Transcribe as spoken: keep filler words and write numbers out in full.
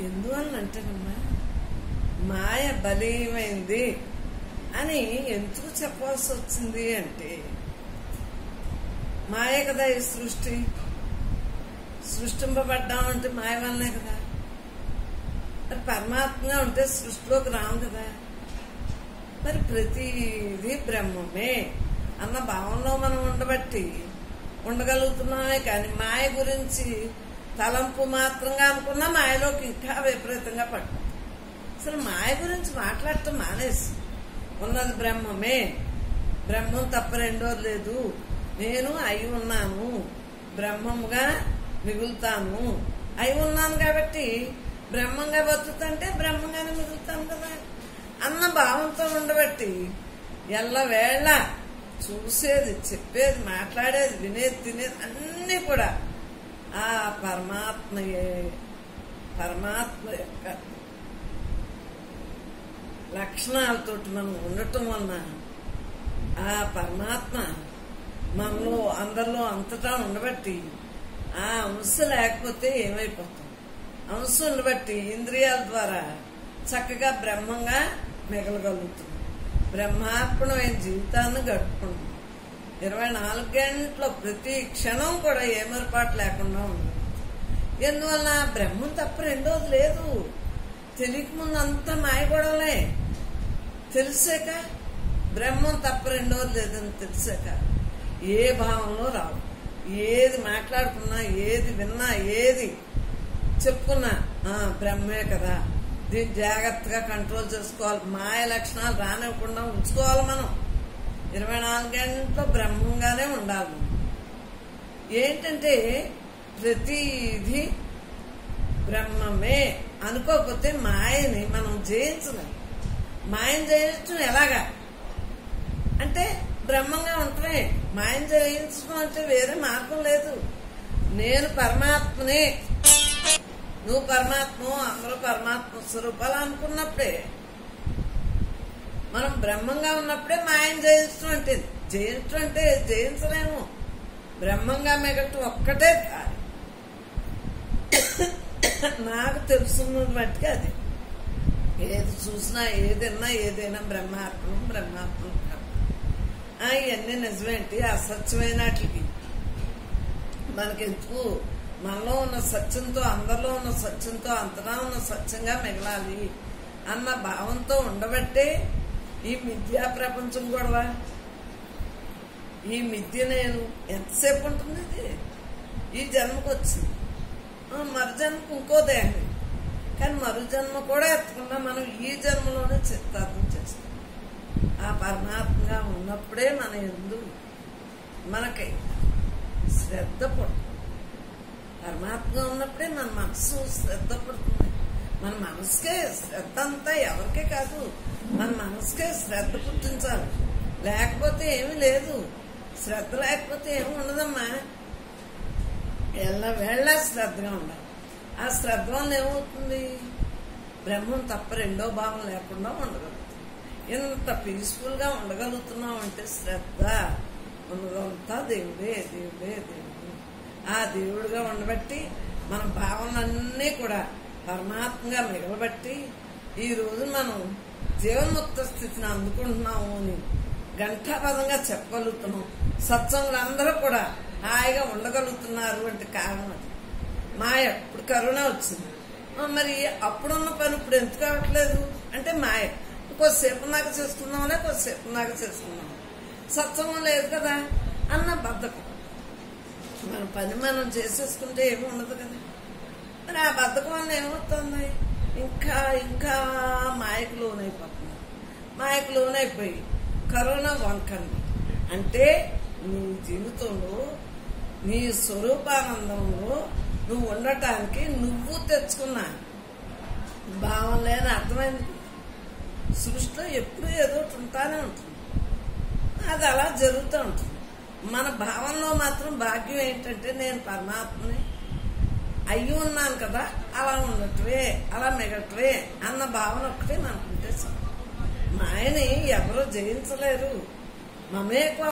ఎందువల్లంటేనమ్మా మాయ బలీయమైంది అని ఎందుకు చెప్పాల్సి వచ్చింది అంటే, మాయ కదా ఈ సృష్టి, సృష్టింపబడ్డామంటే మాయ వల్లనే కదా. మరి పరమాత్మగా ఉంటే సృష్టిలోకి రాము కదా. మరి ప్రతిదీ బ్రహ్మమే అన్న భావంలో మనం ఉండబట్టి ఉండగలుగుతున్నామే. కానీ మాయ గురించి తలంపు మాత్రంగా అనుకున్నా మాయలోకి ఇంకా విపరీతంగా పడ్డాం. అసలు మాయ గురించి మాట్లాడటం మానేసి ఉన్నది బ్రహ్మమే, బ్రహ్మం తప్ప రెండోది లేదు, నేను అయి ఉన్నాను, బ్రహ్మముగా మిగులుతాను, అయి ఉన్నాను కాబట్టి బ్రహ్మంగా బతుకుతుంటే బ్రహ్మంగానే మిగులుతాను కదా అన్న భావంతో ఉండబట్టి ఎల్లవేళ చూసేది, చెప్పేది, మాట్లాడేది, వినేది, తినేది అన్నీ కూడా ఆ పరమాత్మయే. పరమాత్మ యొక్క లక్షణాలతో మనం ఉండటం వలన ఆ పరమాత్మ మనలో అందరిలో అంతటా ఉండబట్టి ఆ అంశ లేకపోతే ఏమైపోతాం. అంశ ఉండబట్టి ఇంద్రియాల ద్వారా చక్కగా బ్రహ్మంగా మిగలగలుగుతుంది. బ్రహ్మార్పణమైన జీవితాన్ని గడుపుకుంటాం. ఇరవై నాలుగు గంటల ప్రతి క్షణం కూడా ఏమరపాటు లేకుండా ఉండదు. ఎందువల్ల బ్రహ్మం తప్ప రెండోది లేదు. తెలియక ముందు అంతా మాయ గొడవలే. తెలిసాక బ్రహ్మం తప్ప రెండోది లేదని తెలిసాక ఏ భావంలో రావు. ఏది మాట్లాడుకున్నా, ఏది విన్నా, ఏది చెప్పుకున్నా బ్రహ్మే కదా, దీన్ని జాగ్రత్తగా కంట్రోల్ చేసుకోవాలి. మాయ లక్షణాలు రానివ్వకుండా ఉంచుకోవాలి. మనం ఇరవై నాలుగు గంటలు బ్రహ్మంగానే ఉండాలి. ఏంటంటే ప్రతిదీ బ్రహ్మమే అనుకోకపోతే మాయని మనం జయించలేం. మాయను జయించడం ఎలాగా అంటే బ్రహ్మంగా ఉంటమే. మాయను జయించడం అంటే వేరే మార్గం లేదు. నేను పరమాత్మనే, నువ్వు పరమాత్మ, అందరూ పరమాత్మ స్వరూపాలు అనుకున్నప్పుడే, మనం బ్రహ్మంగా ఉన్నప్పుడే మాయను జయించడం అంటే. జయించడం అంటే జయించలేము. బ్రహ్మంగా మిగలటం ఒక్కటే కాదు. నాకు తెలుసున్నది మట్టుగా అది. ఏది చూసినా, ఏదైనా ఏదైనా బ్రహ్మాత్మం బ్రహ్మాత్మం ఇవన్నీ నిజమేంటి అసత్యమైన వాటికి మనకెందుకు? మనలో ఉన్న సత్యంతో, అందరిలో ఉన్న సత్యంతో, అంతటా ఉన్న సత్యంగా మిగలాలి అన్న భావంతో ఉండబట్టే ఈ మిథ్యా ప్రపంచం గొడవ. ఈ మిథ్య నేను ఎంతసేపు ఉంటుంది? ఇది ఈ జన్మకు వచ్చింది, మరు జన్మకు ఇంకో దేహం. కానీ మరు జన్మ కూడా ఎత్తకుండా మనం ఈ జన్మలోనే చిత్తార్థం చేస్తాం. ఆ పరమాత్మగా ఉన్నప్పుడే మన ఎందు మనకి శ్రద్ధ పడుతుంది. పరమాత్మగా ఉన్నప్పుడే మన మనసు శ్రద్ధ పడుతుంది. మన మనసుకే శ్రద్ధ అంతా ఎవరికే కాదు, మన మనసుకే శ్రద్ధ పుట్టించాలి. లేకపోతే ఏమీ లేదు. శ్రద్ధ లేకపోతే ఏమి ఉండదమ్మా. ఎల్లవేళ శ్రద్ధగా ఉండాలి. ఆ శ్రద్ధ వల్ల ఏమవుతుంది? బ్రహ్మం తప్ప రెండో భావం లేకుండా ఉండగలుగుతుంది. ఎంత పీస్ఫుల్ గా ఉండగలుగుతున్నాం అంటే శ్రద్ధ ఉన్నదంతా దేవుడే, దేవుడే, దేవుడే. ఆ దేవుడుగా ఉండబట్టి మన భావనలన్నీ కూడా పరమాత్మగా మిగలబట్టి ఈ రోజు మనం జీవన్ముక్త స్థితిని అందుకుంటున్నాము అని ఘంటాపదంగా చెప్పగలుగుతున్నాం. సత్సంగులు అందరూ కూడా హాయిగా ఉండగలుగుతున్నారు అంటే కారణం అది మాయ. ఇప్పుడు కరోనా వచ్చింది, మరి అప్పుడున్న పని ఇప్పుడు ఎందుకు కావట్లేదు అంటే మాయ. కొద్దిసేపు నాకు చేసుకుందామనే కొద్దిసేపు నాకు చేసుకుందాం, సత్సంగం లేదు కదా అన్న బద్ధకం. మన పని మనం చేసేసుకుంటే ఏమి ఉండదు కదా. మరి ఆ బద్ధకం వల్ల ఏమవుతుంది? ఇంకా ఇంకా మాయకు లోనైపోతుంది. మాయకు లోనైపోయి కరోనా వంకండి అంటే నీ జీవితంలో, నీ స్వరూపానందంలో నువ్వు ఉండటానికి నువ్వు తెచ్చుకున్నా భావం లేని అర్థమైంది. సృష్టిలో ఎప్పుడు ఏదో ఒకటి ఉంటానే ఉంటుంది. అది అలా జరుగుతూ ఉంటుంది. మన భావంలో మాత్రం భాగ్యం ఏంటంటే నేను పరమాత్మని అయ్యి ఉన్నాను కదా, అలా ఉండటవే, అలా మిగటవే అన్న భావన ఒక్కటే మనకుంటే చాలు. మాయని ఎవరూ జయించలేరు. మమేక